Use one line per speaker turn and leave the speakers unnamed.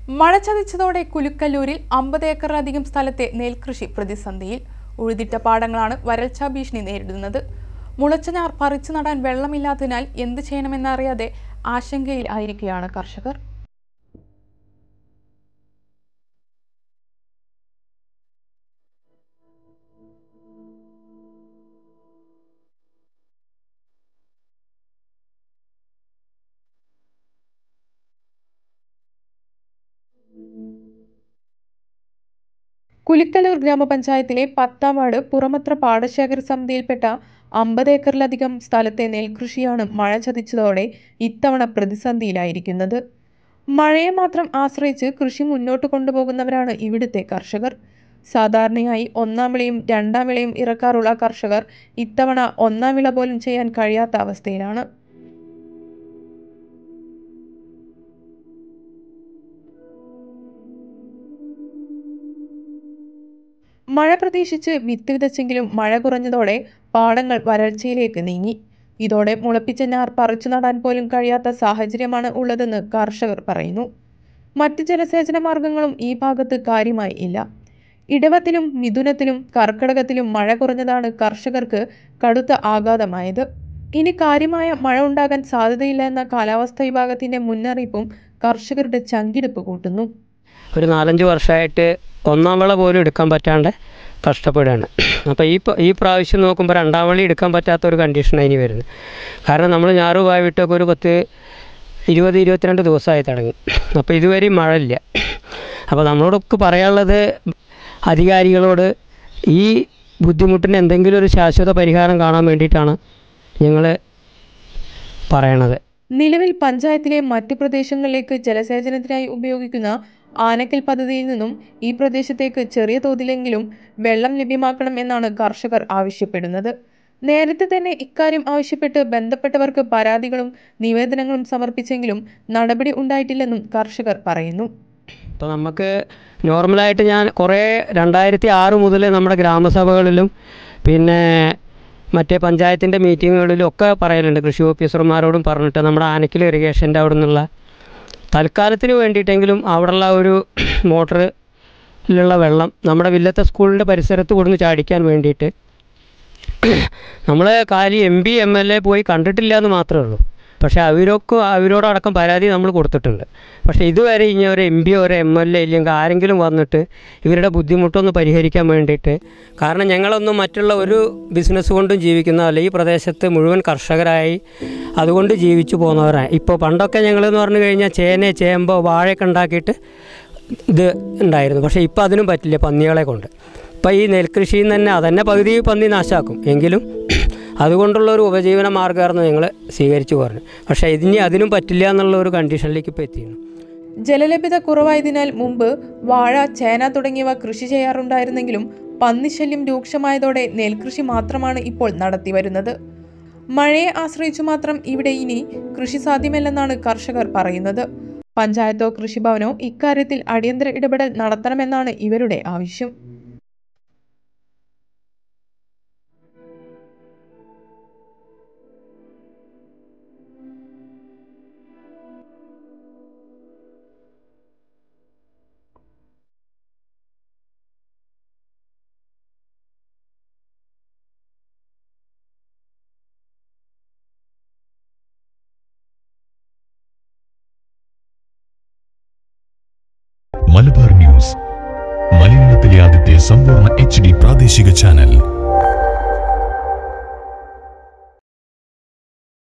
മഴ ചതിച്ചതോടെ കുലുക്കല്ലൂരിൽ 50 ഏക്കറിലധികം സ്ഥലത്തെ നെൽകൃഷി പ്രതിസന്ധിയിൽ. ഉഴുതിട്ട പാടങ്ങളാണ് വരൾച്ചാ ഭീഷണി നേരിടുന്നത്. മുളച്ച ഞാർ പറിച്ചു നടാൻ വെള്ളമില്ലാത്തതിനാൽ എന്ത് ചെയ്യണമെന്നറിയാതെ ആശങ്കയിൽ ആയിരിക്കുകയാണ് കർഷകർ. കുലുക്കല്ലൂർ ഗ്രാമപഞ്ചായത്തിലെ 10-ാം വാർഡ് പുറമത്ര പാടശേഖര സമിതിയിൽപ്പെട്ട 50 ഏക്കറിലധികം സ്ഥലത്തെ നെൽകൃഷിയാണ് മഴ ചതിച്ചതോടെ ഇത്തവണ പ്രതിസന്ധിയിലായിരിക്കുന്നത്. മഴയെ മാത്രം ആശ്രയിച്ച് കൃഷി മുന്നോട്ട് കൊണ്ടുപോകുന്നവരാണ് ഇവിടുത്തെ കർഷകർ. സാധാരണയായി 1-ാം വിളയും 2-ാം വിളയും ഇറക്കാറുള്ള കർഷകർ ഇത്തവണ 1-ാം വിള പോലും ചെയ്യാൻ കഴിയാത്ത അവസ്ഥയിലാണ്. മഴ പ്രതീക്ഷിച്ച് വിത്ത് വിതച്ചെങ്കിലും മഴ കുറഞ്ഞതോടെ പാടങ്ങൾ വരൾച്ചയിലേക്ക് നീങ്ങി. ഇതോടെ മുളപ്പിച്ച ഞാർ പറിച്ചു നടാൻ പോലും കഴിയാത്ത സാഹചര്യമാണ് ഉള്ളതെന്ന് കർഷകർ പറയുന്നു. മറ്റ് ജലസേചന മാർഗങ്ങളും ഈ ഭാഗത്ത് കാര്യമായി ഇല്ല. ഇടവത്തിലും മിഥുനത്തിലും കർക്കിടകത്തിലും മഴ കുറഞ്ഞതാണ് കർഷകർക്ക് കടുത്ത ആഘാതമായത്. ഇനി കാര്യമായ മഴ ഉണ്ടാകാൻ സാധ്യതയില്ല എന്ന കാലാവസ്ഥാ വിഭാഗത്തിന്റെ മുന്നറിയിപ്പും കർഷകരുടെ ചങ്കിടിപ്പ് കൂട്ടുന്നു.
ഒരു 4-5 വർഷമായിട്ട് 1-ാം വിള പോലും എടുക്കാൻ പറ്റാണ്ട് കഷ്ടപ്പെടുകയാണ്. അപ്പോൾ ഈ പ്രാവശ്യം നോക്കുമ്പോൾ 2-ാം വിള എടുക്കാൻ പറ്റാത്തൊരു കണ്ടീഷനാണ് ഇനി വരുന്നത്. കാരണം നമ്മൾ ഞാറുപായ വിട്ടൊക്കെ ഒരു 10-22 ദിവസമായി തുടങ്ങി. അപ്പോൾ ഇതുവരെയും മഴ ഇല്ല. അപ്പോൾ നമ്മളോടൊക്കെ പറയാനുള്ളത് അധികാരികളോട് ഈ ബുദ്ധിമുട്ടിന് എന്തെങ്കിലും ഒരു ശാശ്വത പരിഹാരം കാണാൻ വേണ്ടിയിട്ടാണ് ഞങ്ങൾ പറയണത്.
നിലവിൽ പഞ്ചായത്തിലെ മറ്റ് പ്രദേശങ്ങളിലേക്ക് ജലസേചനത്തിനായി ഉപയോഗിക്കുന്ന ആനക്കൽ പദ്ധതിയിൽ നിന്നും ഈ പ്രദേശത്തേക്ക് ചെറിയ തോതിലെങ്കിലും വെള്ളം ലഭ്യമാക്കണം എന്നാണ് കർഷകർ ആവശ്യപ്പെടുന്നത്. നേരത്തെ തന്നെ ഇക്കാര്യം ആവശ്യപ്പെട്ട് ബന്ധപ്പെട്ടവർക്ക് പരാതികളും നിവേദനങ്ങളും സമർപ്പിച്ചെങ്കിലും നടപടി ഉണ്ടായിട്ടില്ലെന്നും കർഷകർ പറയുന്നു.
ഇപ്പോൾ നമുക്ക് നോർമലായിട്ട് ഞാൻ 2006 മുതൽ നമ്മുടെ ഗ്രാമസഭകളിലും പിന്നെ മറ്റേ പഞ്ചായത്തിൻ്റെ മീറ്റിങ്ങുകളിലും ഒക്കെ പറയലുണ്ട്. കൃഷി ഓഫീസർമാരോടും പറഞ്ഞിട്ട് നമ്മുടെ ആനക്കൽ ഇറിഗേഷൻ്റെ അവിടെ നിന്നുള്ള തൽക്കാലത്തിന് വേണ്ടിയിട്ടെങ്കിലും അവിടെയുള്ള ഒരു മോട്ടറിലുള്ള വെള്ളം നമ്മുടെ വില്ലത്തെ സ്കൂളിൻ്റെ പരിസരത്ത് കൊടുന്ന് ചാടിക്കാൻ വേണ്ടിയിട്ട് നമ്മൾ MP MLA പോയി കണ്ടിട്ടില്ല എന്ന് മാത്രമേ ഉള്ളൂ. പക്ഷേ അവരോടടക്കം പരാതി നമ്മൾ കൊടുത്തിട്ടുണ്ട്. പക്ഷേ ഇതുവരെ ഇനി ഒരു MP ഒരു MLA ഇല്ലെങ്കിൽ ആരെങ്കിലും വന്നിട്ട് ഇവരുടെ ബുദ്ധിമുട്ടൊന്ന് പരിഹരിക്കാൻ വേണ്ടിയിട്ട്. കാരണം ഞങ്ങളൊന്നും മറ്റുള്ള ഒരു ബിസിനസ് കൊണ്ടും ജീവിക്കുന്നതല്ല. ഈ പ്രദേശത്ത് മുഴുവൻ കർഷകരായി അതുകൊണ്ട് ജീവിച്ചു പോകുന്നവരാണ്. ഇപ്പോൾ പണ്ടൊക്കെ ഞങ്ങളെന്ന് പറഞ്ഞു കഴിഞ്ഞാൽ ചേമ്പോ വാഴയൊക്കെ ഉണ്ടാക്കിയിട്ട് ഇത് ഉണ്ടായിരുന്നു. പക്ഷേ ഇപ്പോൾ അതിനും പറ്റില്ല പന്നികളെ കൊണ്ട്. ഇപ്പോൾ ഈ നെൽകൃഷിയിൽ നിന്ന് തന്നെ അതന്നെ പകുതി പന്നി നാശാക്കും. എങ്കിലും അതുകൊണ്ടുള്ള ഒരു ഉപജീവന മാർഗ്ഗമായിരുന്നു ഞങ്ങൾ സ്വീകരിച്ചു പറഞ്ഞു. പക്ഷേ ഇനി അതിനും പറ്റില്ല എന്നുള്ള ഒരു കണ്ടീഷനിലേക്ക് ഇപ്പോൾ എത്തിയിരുന്നു.
ജലലഭ്യത കുറവായതിനാൽ മുമ്പ് വാഴ, ചേന തുടങ്ങിയവ കൃഷി ചെയ്യാറുണ്ടായിരുന്നെങ്കിലും പന്നിശല്യം രൂക്ഷമായതോടെ നെൽകൃഷി മാത്രമാണ് ഇപ്പോൾ നടത്തി വരുന്നത്. മഴയെ ആശ്രയിച്ചു മാത്രം ഇവിടെ ഇനി കൃഷി സാധ്യമല്ലെന്നാണ് കർഷകർ പറയുന്നത്. പഞ്ചായത്തോ കൃഷിഭവനോ ഇക്കാര്യത്തിൽ അടിയന്തര ഇടപെടൽ നടത്തണമെന്നാണ് ഇവരുടെ ആവശ്യം.
മലബാർ ന്യൂസ്, മലയാളത്തിലെ ആദ്യത്തെ സമ്പൂർണ്ണ HD പ്രാദേശിക ചാനൽ.